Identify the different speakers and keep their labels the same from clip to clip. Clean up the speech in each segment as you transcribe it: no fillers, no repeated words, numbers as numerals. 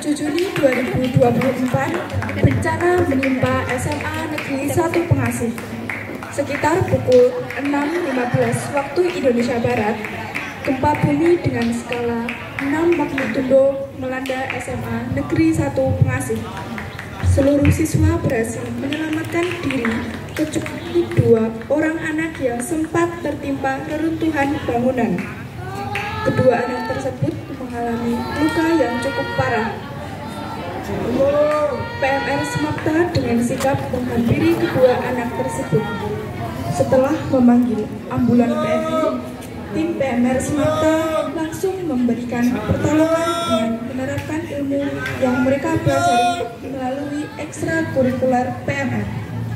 Speaker 1: 27 Juli 2024, bencana menimpa SMA Negeri 1 Pengasih. Sekitar pukul 6.15 waktu Indonesia Barat, gempa bumi dengan skala 6 magnitudo melanda SMA Negeri 1 Pengasih. Seluruh siswa berhasil menyelamatkan diri kecuali 2 orang anak yang sempat tertimpa reruntuhan bangunan. Kedua anak tersebut mengalami luka yang cukup parah. PMR Smapta dengan sigap menghampiri kedua anak tersebut. Setelah memanggil ambulan PMI, tim PMR Smapta langsung memberikan pertolongan dengan menerapkan ilmu yang mereka pelajari melalui ekstrakurikuler PMR.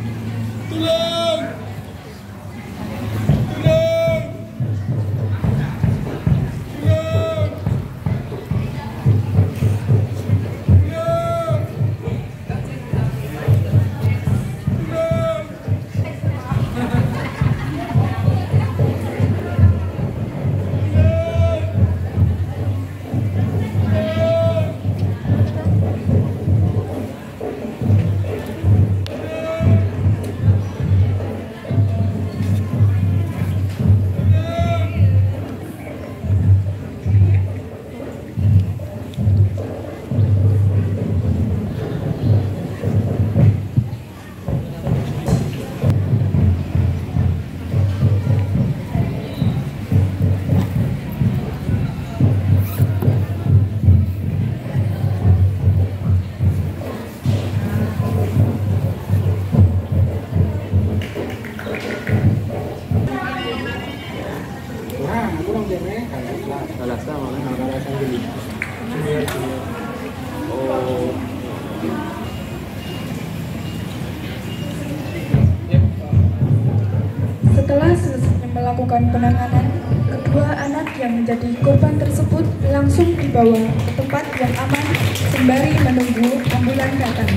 Speaker 1: Setelah selesai melakukan penanganan, kedua anak yang menjadi korban tersebut langsung dibawa ke tempat yang aman sembari menunggu ambulan datang.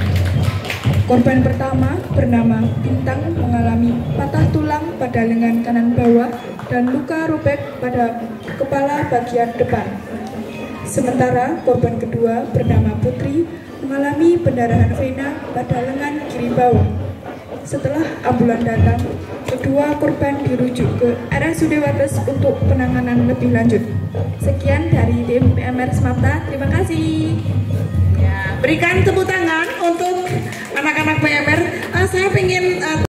Speaker 1: Korban pertama bernama Bintang mengalami patah tulang pada lengan kanan bawah dan luka robek pada kepala bagian depan. Sementara korban kedua bernama Putri mengalami pendarahan vena pada lengan kiri bawah. Setelah ambulan datang, kedua korban dirujuk ke RSUD Wates untuk penanganan lebih lanjut. Sekian dari tim PMR Smapta, terima kasih.
Speaker 2: Ya, berikan tepuk tangan untuk anak-anak PMR. Saya ingin